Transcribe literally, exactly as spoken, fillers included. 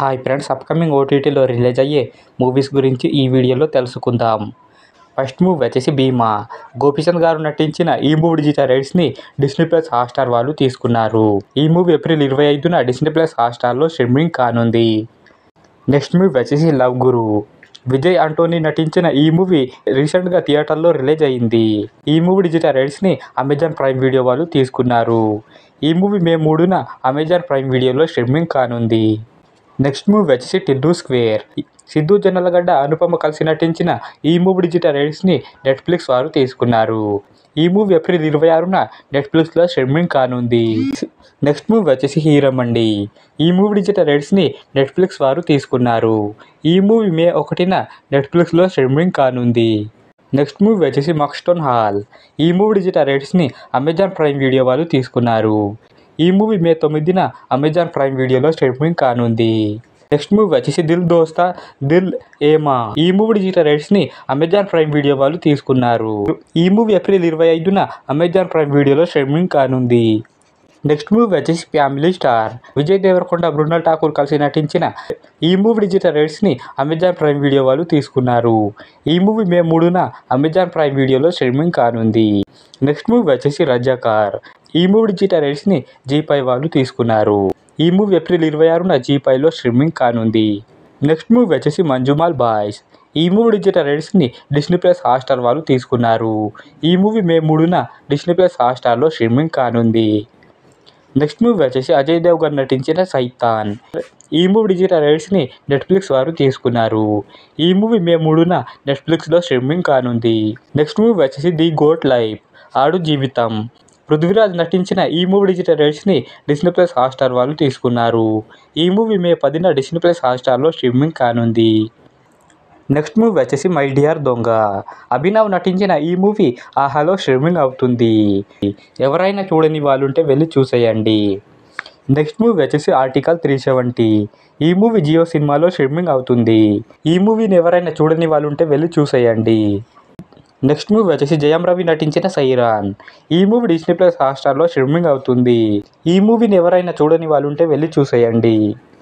Hi friends, upcoming ఓటీటీలో release అయ్యే movies గురించి ఈ వీడియోలో తెలుసుకుందాం. ఫస్ట్ మూవీ వచ్చేసి భీమా. గోపీచంద్ గారు నటించిన ఈ మూవీ డిజిటల్ రైట్స్ని డిస్నీ ప్లస్ హాట్స్టార్ వాళ్ళు తీసుకున్నారు. ఈ మూవీ ఏప్రిల్ ఇరవై ఐదున డిస్నీ ప్లస్ హాట్స్టార్లో స్ట్రీమింగ్ కానుంది. నెక్స్ట్ మూవీ వచ్చేసి లవ్ గురు. విజయ్ ఆంటోనీ నటించిన ఈ మూవీ రీసెంట్గా థియేటర్లో రిలీజ్ అయింది. ఈ మూవీ డిజిటల్ రైట్స్ని అమెజాన్ ప్రైమ్ వీడియో వాళ్ళు తీసుకున్నారు. ఈ మూవీ మే మూడున అమెజాన్ ప్రైమ్ వీడియోలో స్ట్రీమింగ్ కానుంది. నెక్స్ట్ మూవీ వచ్చేసి టిల్లు స్క్వేర్. సిద్ధు జొన్నలగడ్డ, అనుపమ కలిసి నటించిన ఈ మూవీ డిజిటల్ రైట్స్ని నెట్ఫ్లిక్స్ వారు తీసుకున్నారు. ఈ మూవీ ఏప్రిల్ ఇరవై ఆరున నెట్ఫ్లిక్స్లో స్ట్రీమింగ్ కానుంది. నెక్స్ట్ మూవీ వచ్చేసి హీరమండి. ఈ మూవీ డిజిటల్ రైట్స్ని నెట్ఫ్లిక్స్ వారు తీసుకున్నారు. ఈ మూవీ మే ఒకటిన నెట్ఫ్లిక్స్లో స్ట్రీమింగ్ కానుంది. నెక్స్ట్ మూవీ వచ్చేసి మక్స్టోన్ హాల్. ఈ మూవీ డిజిటల్ రైట్స్ని అమెజాన్ ప్రైమ్ వీడియో వాళ్ళు తీసుకున్నారు. ఈ మూవీ మే తొమ్మిదిన అమెజాన్ ప్రైమ్ వీడియోలో స్ట్రీమింగ్ కానుంది. నెక్స్ట్ మూవీ వచ్చేసి దిల్ దోస్తా దిల్ ఏమా. ఈ మూవీ డిజిటల్ రైట్స్ని అమెజాన్ ప్రైమ్ వీడియో వాళ్ళు తీసుకున్నారు. ఈ మూవీ ఏప్రిల్ ఇరవై ఐదున అమెజాన్ ప్రైమ్ వీడియోలో స్ట్రీమింగ్ కానుంది. నెక్స్ట్ మూవీ వచ్చేసి ఫ్యామిలీ స్టార్. విజయ్ దేవరకొండ, మృణాల్ ఠాకూర్ కలిసి నటించిన ఈ మూవీ డిజిటల్ రైట్స్ని అమెజాన్ ప్రైమ్ వీడియో వాళ్ళు తీసుకున్నారు. ఈ మూవీ మే మూడున అమెజాన్ ప్రైమ్ వీడియోలో స్ట్రీమింగ్ కానుంది. నెక్స్ట్ మూవీ వచ్చేసి రజాకార్. ఈ మూవీ డిజిటల్ రైట్స్ని జీ ఫైవ్ వాళ్ళు తీసుకున్నారు. ఈ మూవీ ఏప్రిల్ ఇరవై ఆరున జీ ఫైవ్లో స్ట్రీమింగ్ కానుంది. నెక్స్ట్ మూవీ వచ్చేసి మంజుమాల్ బాయ్స్. ఈ మూవీ డిజిటల్ రైట్స్ని డిస్నీ ప్లస్ హాట్స్టార్ వాళ్ళు తీసుకున్నారు. ఈ మూవీ మే మూడున డిస్నీ ప్లస్ హాట్స్టార్లో స్ట్రీమింగ్ కానుంది. నెక్స్ట్ మూవీ వచ్చేసి అజయ్ దేవ్గన్ నటించిన సైతాన్. ఈ మూవీ డిజిటల్ రైట్స్ని నెట్ఫ్లిక్స్ వారు తీసుకున్నారు. ఈ మూవీ మే మూడున నెట్ఫ్లిక్స్లో స్ట్రీమింగ్ కానుంది. నెక్స్ట్ మూవీ వచ్చేసి the goat life, Aadu Jeevitham. Prithviraj నటించిన ఈ మూవీ డిజిటల్ రైట్స్ని డిస్నీ ప్లస్ హాట్స్టార్ వాళ్ళు తీసుకున్నారు. ఈ మూవీ మే పదిన డిస్నీ ప్లస్ హాట్స్టార్లో స్ట్రీమింగ్ కానుంది. నెక్స్ట్ మూవీ వచ్చేసి మై డియర్ దొంగ. అభినవ్ నటించిన ఈ మూవీ ఆహాలో స్ట్రీమింగ్ అవుతుంది. ఎవరైనా చూడని వాళ్ళు ఉంటే వెళ్ళి చూసేయండి. నెక్స్ట్ మూవీ వచ్చేసి ఆర్టికల్ త్రీ సెవెంటీ. ఈ మూవీ జియో సినిమాలో స్ట్రీమింగ్ అవుతుంది. ఈ మూవీని ఎవరైనా చూడని వాళ్ళు ఉంటే వెళ్ళి చూసేయండి. నెక్స్ట్ మూవీ వచ్చేసి జయం రవి నటించిన సైరాన్. ఈ మూవీ డిస్నీ ప్లస్ హాట్స్టార్లో స్ట్రీమింగ్ అవుతుంది. ఈ మూవీని ఎవరైనా చూడని వాళ్ళు ఉంటే వెళ్ళి చూసేయండి.